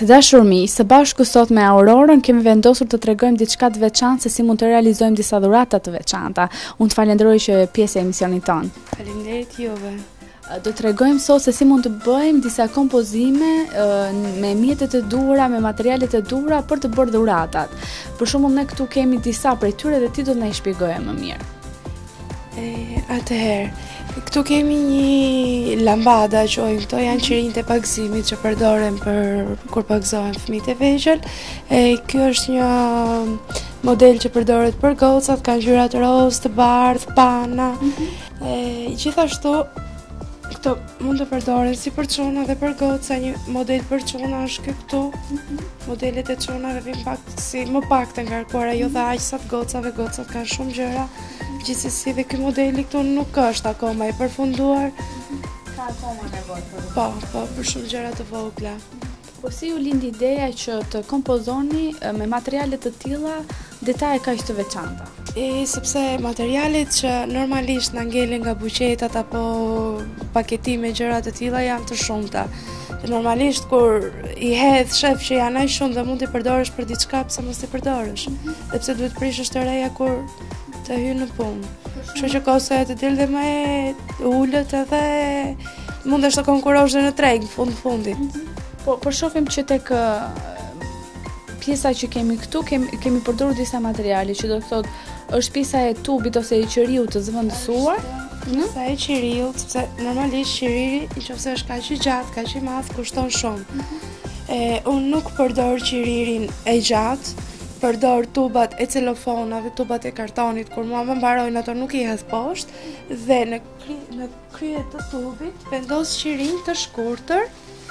Të dashur miq, së bashku sot me Aurorën kemi vendosur të tregojmë diçka të veçantë se si mund të realizojmë disa dhurata të veçanta. Unë të falenderoj që pjesë e emisionit ton. Faleminderit juve. Do të tregojmë sot se si mund të bëjmë disa kompozime me mjetet e duhura, me materialet e duhura për të bërë dhuratat. Për shembull, ne këtu kemi disa prej tyre dhe ti do të na i shpjegoje më mirë. Atëherë, këtu kemi një lambada, quajmë këto, janë qirinjtë e pagëzimit që përdoren për kur pagëzohen fëmijët e vegjël. Ky është një model që përdoret për gocat, ka ngjyra të rozë, të bardhë, pana. Gjithashtu këto mund të përdoren si për çuna dhe për goca. Një model për çuna është ky këtu. Modelet e çunave vijnë pak si më pak të ngarkuara, jo dhe aq sa të gocave, gocat kanë shumë gjëra. Gjithsesi dhe ky modeli këtu nuk është akoma i përfunduar. Ka akoma nevojë për Po, për shumë gjëra të vogla. Po si ju lindi ideja që të kompozoni me materiale të tilla detaje kaq të veçanta? Sepse materialet që normalisht na ngelen nga buqetat apo paketime gjëra të tilla janë të shumta. Normalisht kur i hedh shef që janë aq shumë dhe mund t'i përdorësh për diçka, pse mos t'i përdorësh? Sepse duhet prishësh të reja kur të hyjë në punë. Kështu që kosto e të dilë dhe më e ullët edhe mundesh të konkurosh dhe në treg në fundit. Po shohim që tek pjesa që kemi këtu kemi përdorur disa materiale që do të thotë është pjesa e tubit ose e qiriut të zëvendësuar. Pjesa e qiriut, sepse normalisht qiriri nëse është kaq i gjatë, kaq i madh, kushton shumë. Unë nuk përdor qiririn e gjatë, përdor tubat e celofonave, tubat e kartonit, kur mua më mbarojnë ato nuk i hedh poshtë dhe në krye të tubit vendos qirinj të shkurtër,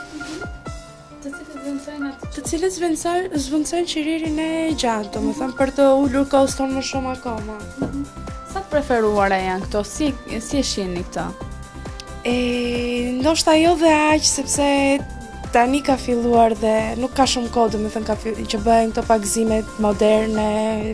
të cilët zvendësojnë qiririn e gjatë, domethënë për të ulur koston më shumë akoma. Sa të preferuara janë këto? Si e shihni këto? Ndoshta jo dhe aq, sepse tani ka filluar dhe nuk ka shumë kohë, domethënë që bëhen këto pagëzimet moderne,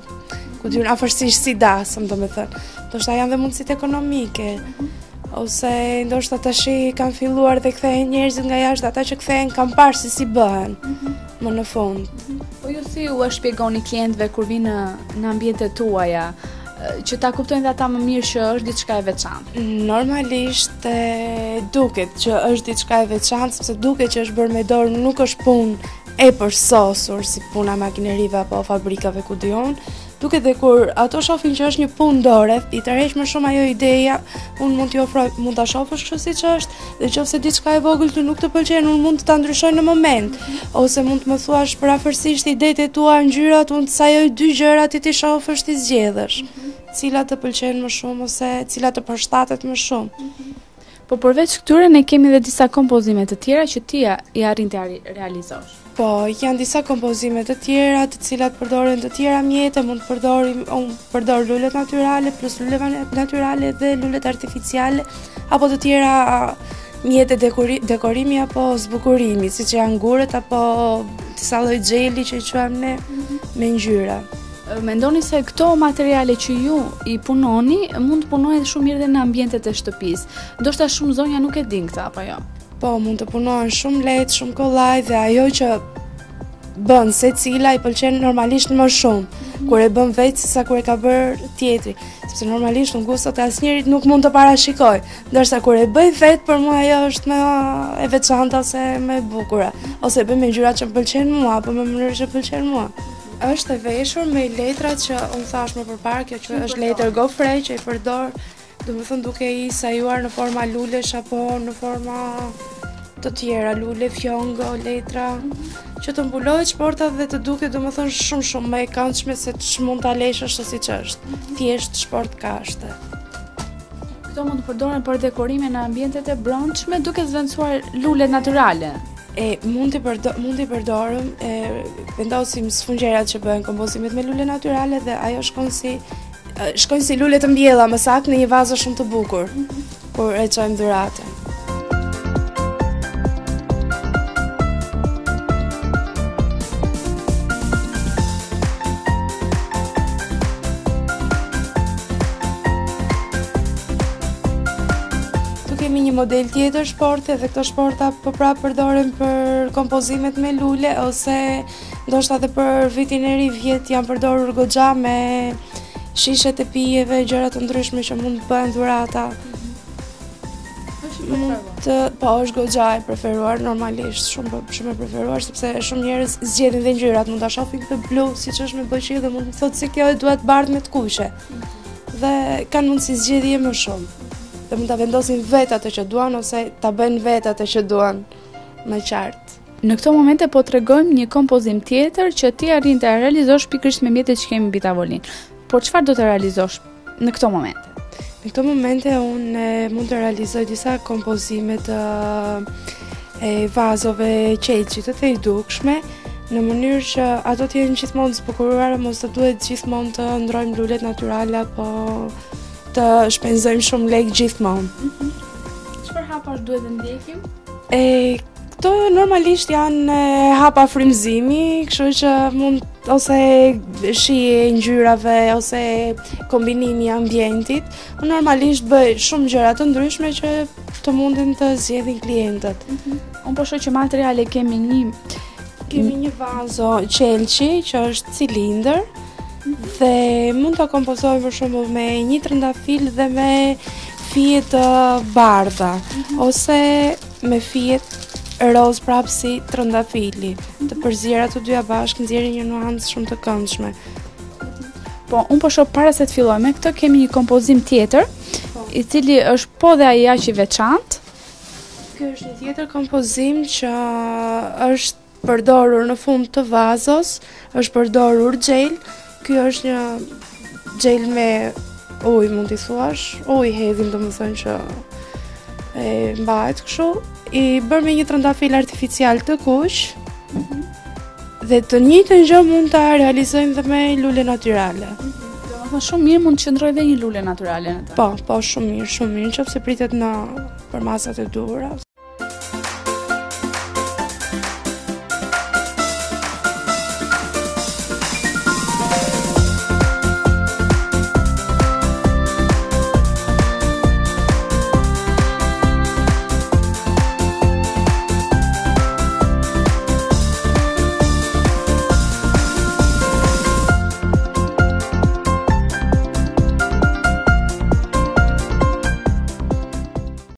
ku diun afërsisht si dasëm, domethënë. Ndoshta janë dhe mundësitë ekonomike. Ose ndoshta tashi kanë filluar dhe kthehen njerëzit nga jashtë, ata që kthehen kanë parë se si bëhen më në fund. Po ju si u shpjegoni klientëve kur vinë në ambientet tuaja që ta kuptojnë dhe ata më mirë që është diçka e veçantë? Normalisht duket që është diçka e veçantë, sepse duket që është bërë me dorë, nuk është punë e përsosur si puna makinerive apo fabrikave ku diun. Duket dhe kur ato shohin që është një punë dore, i tërheq më shumë ajo ideja, unë mund t'i ofroj, mund ta shohësh kështu siç është, dhe nëse diçka e vogël ty nuk të pëlqen, unë mund të ta ndryshoj në moment, ose mund të më thuash për afërsisht idetë e tua, ngjyrat, unë të sajoj 2 gjëra ti shohësh ti zgjedhësh, cilat të pëlqejnë më shumë ose cilat të përshtatet më shumë. Po përveç këtyre ne kemi edhe disa kompozime të tjera që ti i arrin të realizosh. Po, janë disa kompozime të tjera, të cilat përdoren të tjera mjete, mund të përdor lulet natyrale plus lulet natyrale dhe lulet artificiale, apo të tjera mjete dekorimi apo zbukurimi, siç janë gurët apo disa lloj xheli që i quajmë ne me ngjyra. Mendoni se këto materiale që ju i punoni mund të punohen shumë mirë dhe në ambientet e shtëpisë. Ndoshta shumë zonja nuk e din këtë apo jo? Po, mund të punohen shumë lehtë, shumë kollaj dhe ajo që bën secila i pëlqen normalisht më shumë kur e bën vetë sesa kur e ka bërë tjetri, sepse normalisht në gustot e asnjërit nuk mund të parashikoj, ndërsa kur e bëj vetë për mua ajo është më e veçantë ose më e bukur, ose e bëj me ngjyrat që më pëlqejnë mua apo me mënyrë që pëlqen mua. Është e veshur me letrat që unë thash më përpara, kjo që është letër gofre që i përdor, domethënë duke i sajuar në forma lulesh apo në forma të tjera, lule, fjongo, letra, që të mbulohet shportat dhe të duket domethënë shumë më e këndshme se ç'mund ta lesh ashtu siç është. Thjesht shport kashte. Këto mund të përdoren për dekorime në ambientet e brendshme duke zvendësuar lulet natyrale. Mund t'i përdorëm, vendosim sfungjerat që bëhen kompozimet me lule natyrale dhe ajo shkojnë si lule të mbjella më saktë në një vazë shumë të bukur kur e çojmë dhuratën. Kemi një model tjetër shporti, dhe këto shporta prapë përdoren për kompozimet me lule, ose ndoshta edhe për vitin e ri vjet janë përdorur goxha me shishet e pijeve, gjëra të ndryshme që mund të bëhen dhurata. Po, është goxha e preferuar normalisht, shumë e preferuar, sepse shumë njerëz zgjedhin dhe ngjyrat, mund ta shohin këtë blu siç është me boqi dhe mund të thotë se kjo duhet bardhë me të kuqe. Dhe kanë mundësi zgjedhje më shumë. Dhe mund ta vendosin vetë atë që duan ose ta bëjnë vetë atë që duan më qartë. Në këto momente po tregojmë një kompozim tjetër që ti arrin të realizosh pikërisht me mjetet që kemi mbi tavolinë. Por çfarë do të realizosh në këto momente? Në këto momente unë mund të realizoj disa kompozime të vazove qelçi të thejdukshme, në mënyrë që ato të jenë gjithmonë të zbukuruara, mos të duhet gjithmonë të ndrojmë lulet natyrale apo të shpenzojmë shumë lekë gjithmonë. Çfarë hapash duhet të ndjekim? Këto normalisht janë hapa frymëzimi, kështu që mund ose shije ngjyrave ose kombinimi i ambientit. Unë normalisht bëj shumë gjëra të ndryshme që të mundin të zgjedhin klientët. Unë po shoh që materiale kemi një vazo qelçi që është cilindër dhe mund ta kompozoj për shembull me një trëndafil dhe me fije të bardha ose me fije roz prapë si trëndafili, të përziera të dyja bashkë nxjerrin një nuancë shumë të këndshme. Po, unë po shoh para se të fillojmë me këtë kemi një kompozim tjetër, i cili është po dhe ai aq i veçantë. Ky është një tjetër kompozim që është përdorur në fund të vazos, është përdorur xhel. Ky është një xhel me ujë, mund t'i thuash, ujë hedhim, domethënë që mbahet kështu, i bërë me një trëndafil artificial të kuq, dhe të njëjtën gjë mund ta realizojmë dhe me lule natyrale. Domethënë shumë mirë mund të qëndrojë dhe një lule natyrale në të. Po, shumë mirë, nëse pritet për masat e duhura.